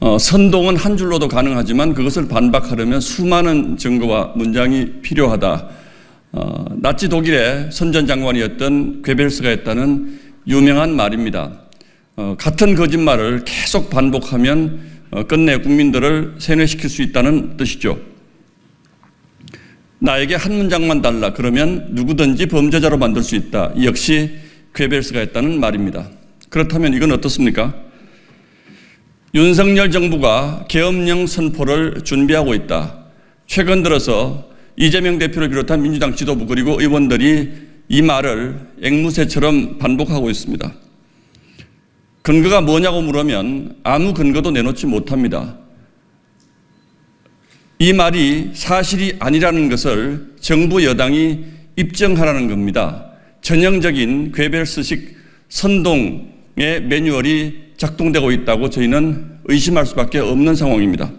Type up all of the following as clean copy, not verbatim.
선동은 한 줄로도 가능하지만 그것을 반박하려면 수많은 증거와 문장이 필요하다. 나치 독일의 선전장관이었던 괴벨스가 했다는 유명한 말입니다. 같은 거짓말을 계속 반복하면 끝내 국민들을 세뇌시킬 수 있다는 뜻이죠. 나에게 한 문장만 달라 그러면 누구든지 범죄자로 만들 수 있다. 이 역시 괴벨스가 했다는 말입니다. 그렇다면 이건 어떻습니까? 윤석열 정부가 계엄령 선포를 준비하고 있다. 최근 들어서 이재명 대표를 비롯한 민주당 지도부 그리고 의원들이 이 말을 앵무새처럼 반복하고 있습니다. 근거가 뭐냐고 물으면 아무 근거도 내놓지 못합니다. 이 말이 사실이 아니라는 것을 정부 여당이 입증하라는 겁니다. 전형적인 괴벨스식 선동의 매뉴얼이 작동되고 있다고 저희는 의심할 수밖에 없는 상황입니다.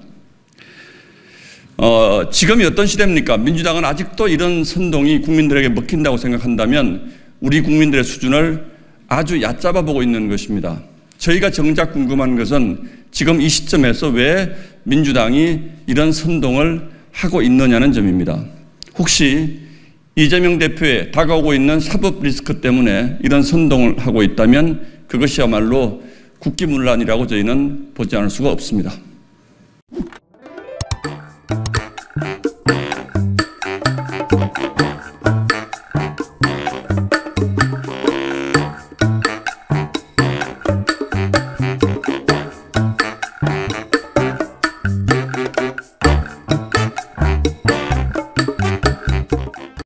지금이 어떤 시대입니까? 민주당은 아직도 이런 선동이 국민들에게 먹힌다고 생각한다면 우리 국민들의 수준을 아주 얕잡아 보고 있는 것입니다. 저희가 정작 궁금한 것은 지금 이 시점에서 왜 민주당이 이런 선동을 하고 있느냐는 점입니다. 혹시 이재명 대표의 다가오고 있는 사법 리스크 때문에 이런 선동을 하고 있다면 그것이야말로 국기문란이라고 저희는 보지 않을 수가 없습니다.